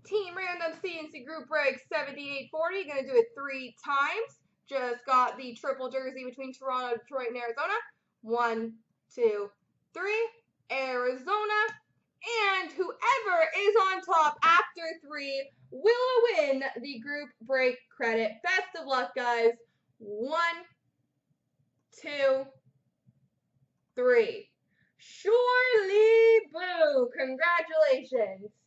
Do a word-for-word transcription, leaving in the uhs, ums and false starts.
Team Random C N C Group Break seventy-eight forty. Going to do it three times. Just got the triple jersey between Toronto, Detroit, and Arizona. One, two, three. Arizona. And whoever is on top after three will win the group break credit. Best of luck, guys. One, two, three. Surely Boo. Congratulations.